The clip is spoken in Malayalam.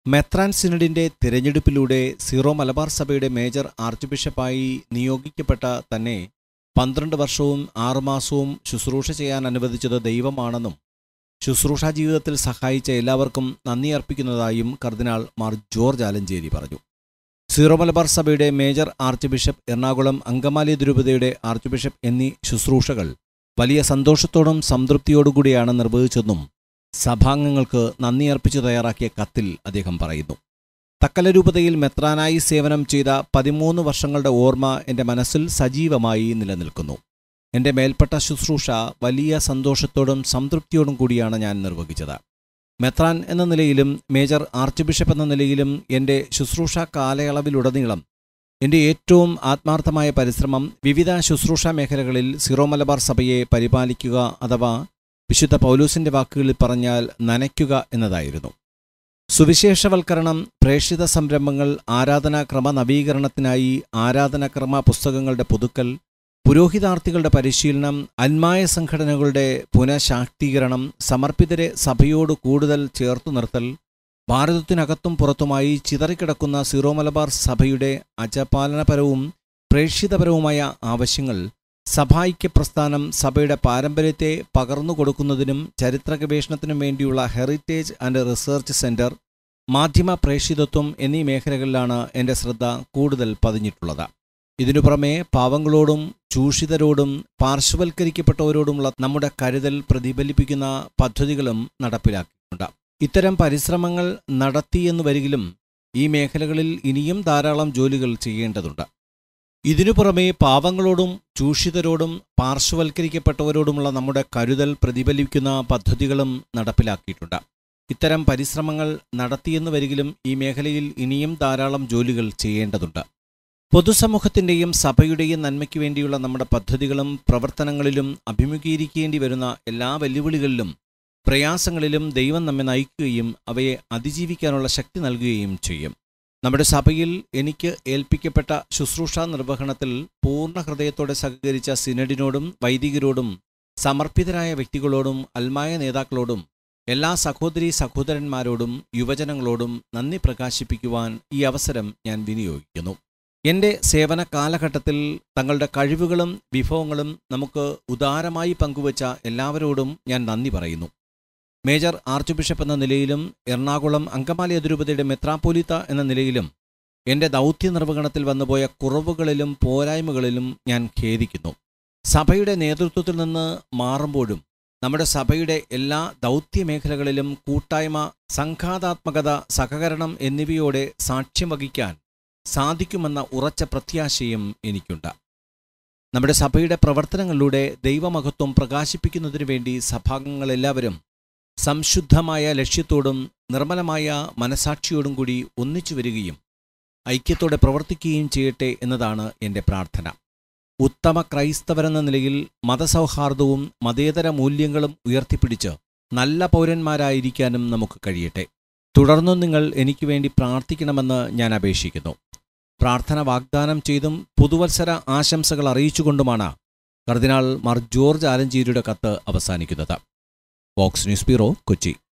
മെത്രാൻ സിനഡിന്റെ തിരഞ്ഞെടുപ്പിലൂടെ സീറോ മലബാർ സഭയുടെ മേജർ ആർച്ച് ബിഷപ്പായി നിയോഗിക്കപ്പെട്ട തന്നെ 12 വർഷവും 6 മാസവും ശുശ്രൂഷ ചെയ്യാൻ അനുവദിച്ചത് ദൈവമാണെന്നും ശുശ്രൂഷാ ജീവിതത്തിൽ സഹായിച്ച എല്ലാവർക്കും നന്ദി അർപ്പിക്കുന്നതായും കർദിനാൾ മാർ ജോർജ് ആലഞ്ചേരി പറഞ്ഞു. സീറോ മലബാർ സഭയുടെ major archbishop, Ernakulam Angamaly അതിരൂപതയുടെ ആർച്ച് ബിഷപ്പ് എന്നീ ശുശ്രൂഷകൾ വലിയ സന്തോഷത്തോടും സംതൃപ്തിയോടുകൂടിയാണ് നിർവഹിച്ചതെന്നും സഭാംഗങ്ങൾക്ക് നന്ദി അർപ്പിച്ചു തയ്യാറാക്കിയ കത്തിൽ അദ്ദേഹം പറയുന്നു. തക്കല രൂപതയിൽ മെത്രാനായി സേവനം ചെയ്ത 13 വർഷങ്ങളുടെ ഓർമ്മ എൻ്റെ മനസ്സിൽ സജീവമായി നിലനിൽക്കുന്നു. എൻ്റെ മേൽപ്പെട്ട ശുശ്രൂഷ വലിയ സന്തോഷത്തോടും സംതൃപ്തിയോടും കൂടിയാണ് ഞാൻ നിർവഹിച്ചത്. മെത്രാൻ എന്ന നിലയിലും മേജർ ആർച്ച് ബിഷപ്പ് എന്ന നിലയിലും എൻ്റെ ശുശ്രൂഷാ കാലയളവിലുടനീളം എൻ്റെ ഏറ്റവും ആത്മാർത്ഥമായ പരിശ്രമം വിവിധ ശുശ്രൂഷാ മേഖലകളിൽ സീറോ മലബാർ സഭയെ പരിപാലിക്കുക, അഥവാ വിശുദ്ധ പൗലോസിൻ്റെ വാക്കുകളിൽ പറഞ്ഞാൽ നനയ്ക്കുക എന്നതായിരുന്നു. സുവിശേഷവൽക്കരണം, പ്രേക്ഷിത സംരംഭങ്ങൾ, ആരാധനാക്രമ നവീകരണത്തിനായി ആരാധനാക്രമ പുസ്തകങ്ങളുടെ പുതുക്കൽ, പുരോഹിതാർത്ഥികളുടെ പരിശീലനം, അന്മായ സംഘടനകളുടെ പുനഃശാക്തീകരണം, സമർപ്പിതരെ സഭയോട് കൂടുതൽ ചേർത്തു നിർത്തൽ, ഭാരതത്തിനകത്തും പുറത്തുമായി ചിതറിക്കിടക്കുന്ന സീറോ മലബാർ സഭയുടെ അജപാലനപരവും പ്രേക്ഷിതപരവുമായ ആവശ്യങ്ങൾ, സഭാഐക്യ പ്രസ്ഥാനം സഭയുടെ പാരമ്പര്യത്തെ പകർന്നുകൊടുക്കുന്നതിനും ചരിത്ര ഗവേഷണത്തിനും വേണ്ടിയുള്ള ഹെറിറ്റേജ് ആൻഡ് റിസർച്ച് സെന്റർ, മാധ്യമ പ്രേക്ഷിതത്വം എന്നീ മേഖലകളിലാണ് എൻ്റെ ശ്രദ്ധ കൂടുതൽ പതിഞ്ഞിട്ടുള്ളത്. ഇതിനു പുറമെ പാവങ്ങളോടും ചൂഷിതരോടും പാർശ്വവൽക്കരിക്കപ്പെട്ടവരോടുമുള്ള നമ്മുടെ കരുതൽ പ്രതിഫലിപ്പിക്കുന്ന പദ്ധതികളും നടപ്പിലാക്കിയിട്ടുണ്ട്. ഇത്തരം പരിശ്രമങ്ങൾ നടത്തിയെന്നു വരികിലും ഈ മേഖലകളിൽ ഇനിയും ധാരാളം ജോലികൾ ചെയ്യേണ്ടതുണ്ട്. ഇതിനു പുറമെ പാവങ്ങളോടും ചൂഷിതരോടും പാർശ്വവൽക്കരിക്കപ്പെട്ടവരോടുമുള്ള നമ്മുടെ കരുതൽ പ്രതിഫലിക്കുന്ന പദ്ധതികളും നടപ്പിലാക്കിയിട്ടുണ്ട്. ഇത്തരം പരിശ്രമങ്ങൾ നടത്തിയെന്നു വരികിലും ഈ മേഖലയിൽ ഇനിയും ധാരാളം ജോലികൾ ചെയ്യേണ്ടതുണ്ട്. പൊതുസമൂഹത്തിൻ്റെയും സഭയുടെയും നന്മയ്ക്ക് വേണ്ടിയുള്ള നമ്മുടെ പദ്ധതികളും പ്രവർത്തനങ്ങളിലും അഭിമുഖീകരിക്കേണ്ടി വരുന്ന എല്ലാ വെല്ലുവിളികളിലും പ്രയാസങ്ങളിലും ദൈവം നമ്മെ നയിക്കുകയും അവയെ അതിജീവിക്കാനുള്ള ശക്തി നൽകുകയും ചെയ്യും. നമ്മുടെ സഭയിൽ എനിക്ക് ഏൽപ്പിക്കപ്പെട്ട ശുശ്രൂഷാ നിർവഹണത്തിൽ പൂർണ്ണ ഹൃദയത്തോടെ സഹകരിച്ച സിനഡിനോടും വൈദികരോടും സമർപ്പിതരായ വ്യക്തികളോടും അൽമായ നേതാക്കളോടും എല്ലാ സഹോദരീ സഹോദരന്മാരോടും യുവജനങ്ങളോടും നന്ദി പ്രകാശിപ്പിക്കുവാൻ ഈ അവസരം ഞാൻ വിനിയോഗിക്കുന്നു. എൻ്റെ സേവന കാലഘട്ടത്തിൽ തങ്ങളുടെ കഴിവുകളും വിഭവങ്ങളും നമുക്ക് ഉദാരമായി പങ്കുവച്ച എല്ലാവരോടും ഞാൻ നന്ദി പറയുന്നു. മേജർ ആർച്ച് ബിഷപ്പ് എന്ന നിലയിലും എറണാകുളം അങ്കമാലി അതിരൂപതയുടെ മെത്രാപ്പോലീത്ത എന്ന നിലയിലും എൻ്റെ ദൗത്യ നിർവഹണത്തിൽ വന്നുപോയ കുറവുകളിലും പോരായ്മകളിലും ഞാൻ ഖേദിക്കുന്നു. സഭയുടെ നേതൃത്വത്തിൽ നിന്ന് മാറുമ്പോഴും നമ്മുടെ സഭയുടെ എല്ലാ ദൗത്യമേഖലകളിലും കൂട്ടായ്മ, സംഘാതാത്മകത, സഹകരണം എന്നിവയോടെ സാക്ഷ്യം വഹിക്കാൻ സാധിക്കുമെന്ന ഉറച്ച പ്രത്യാശയും എനിക്കുണ്ട്. നമ്മുടെ സഭയുടെ പ്രവർത്തനങ്ങളിലൂടെ ദൈവമഹത്വം പ്രകാശിപ്പിക്കുന്നതിനു വേണ്ടി സഭാംഗങ്ങളെല്ലാവരും സംശുദ്ധമായ ലക്ഷ്യത്തോടും നിർമ്മലമായ മനസാക്ഷിയോടും കൂടി ഒന്നിച്ചു വരികയും ഐക്യത്തോടെ പ്രവർത്തിക്കുകയും ചെയ്യട്ടെ എന്നതാണ് എൻ്റെ പ്രാർത്ഥന. ഉത്തമ ക്രൈസ്തവരെന്ന നിലയിൽ മതസൗഹാർദ്ദവും മതേതര മൂല്യങ്ങളും ഉയർത്തിപ്പിടിച്ച് നല്ല പൗരന്മാരായിരിക്കാനും നമുക്ക് കഴിയട്ടെ. തുടർന്നും നിങ്ങൾ എനിക്ക് വേണ്ടി പ്രാർത്ഥിക്കണമെന്ന് ഞാൻ അപേക്ഷിക്കുന്നു. പ്രാർത്ഥന വാഗ്ദാനം ചെയ്തും പുതുവത്സര ആശംസകൾ അറിയിച്ചുകൊണ്ടുമാണ് കർദിനാൾ മാർ ജോർജ് ആലഞ്ചേരിയുടെ കത്ത് അവസാനിക്കുന്നത്. Vox News bureau, Kochi.